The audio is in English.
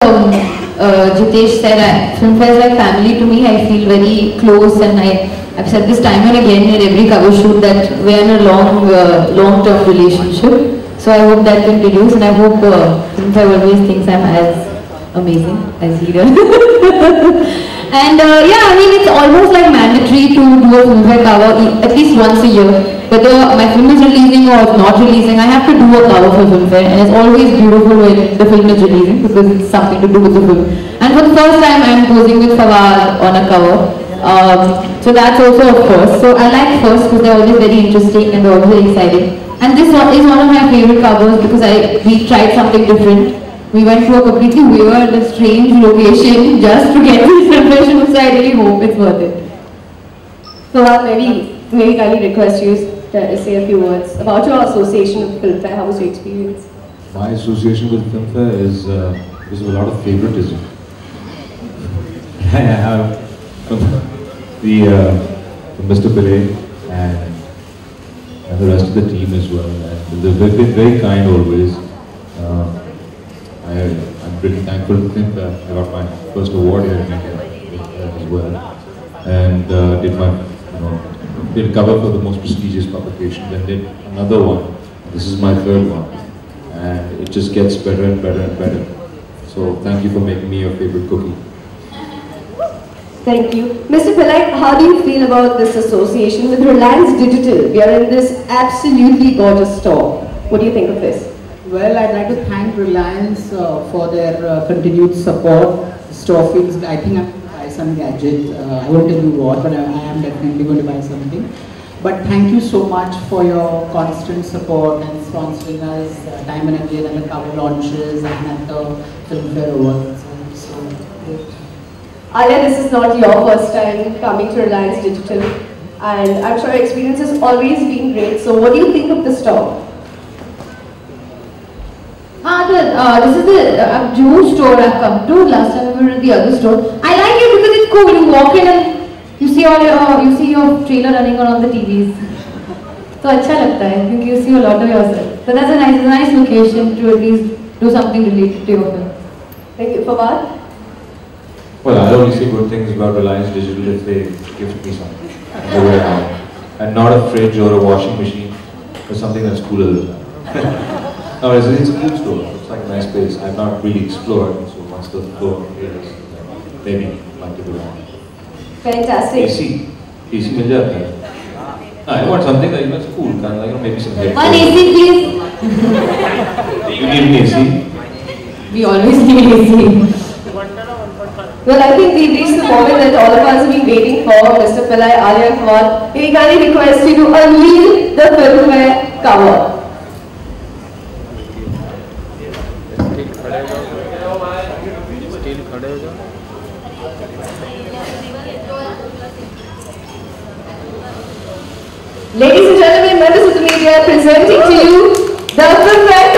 Jitesh said, Filmfare is like family to me. I feel very close, and I've said this time and again in every cover shoot that we're in a long-term relationship. So I hope that continues, and I hope Filmfare always thinks I'm as amazing as he does. And yeah, I mean, it's almost like mandatory to do a Filmfare cover at least once a year. Whether my film is releasing or it's not releasing, I have to do a cover for Filmfare, and it's always beautiful when the film is releasing because it's something to do with the film. And for the first time, I'm posing with Fawad on a cover. So that's also a first. So I like first because they're always very interesting and they're always very exciting. And this one is one of my favorite covers because we tried something different. We went to a completely weird, strange location just to get this Filmfare, so I really hope it's worth it. Fawad, maybe kindly request you to say a few words about your association with Filmfare. How was your experience? My association with Filmfare is because of a lot of favoritism. I have from Mr. Pillai and the rest of the team as well. And they've been very kind always. I'm really thankful to think that I got my first award here in India as well, and did a cover for the most prestigious publication, then did another one. This is my third one, and it just gets better and better and better. So thank you for making me your favorite cookie. Thank you. Mr. Pillai, how do you feel about this association with Reliance Digital? We are in this absolutely gorgeous store. What do you think of this? Well, I'd like to thank Reliance for their continued support. The store feels, I think I'm going to buy some gadget. I won't tell you what, but I am definitely going to buy something. But thank you so much for your constant support and sponsoring us time and again at the cover launches and at the Filmfare Awards. So great. Alia, this is not your first time coming to Reliance Digital, and I'm sure your experience has always been great. So what do you think of the store? This is the June store I've come to. Last time we were at the other store. I like it because it's cool. You walk in and you see your trailer running on all the TVs. So अच्छा लगता है because you see a lot of yourself. So that's a nice location to at least do something related to your film. Thank you. Fawad? Well, I only say good things about Reliance Digital if they gift me something. The way I am. And not a fridge or a washing machine or something that's cooler than that. No, it's a cool store. It's like a nice place. I've not really explored, so once the floor appears, maybe like to go on. Fantastic. AC मिल जाता है. I want something that's cool, kind of like maybe some headphones. One AC, please. You need an AC? We always need AC. Well, I think we've reached the moment that all of us have been waiting for. Mr. Pillai, Alia, and Fawad, we kindly request you to unveil the Filmfare cover. Ladies and gentlemen, members of the media, presenting to you the Filmfare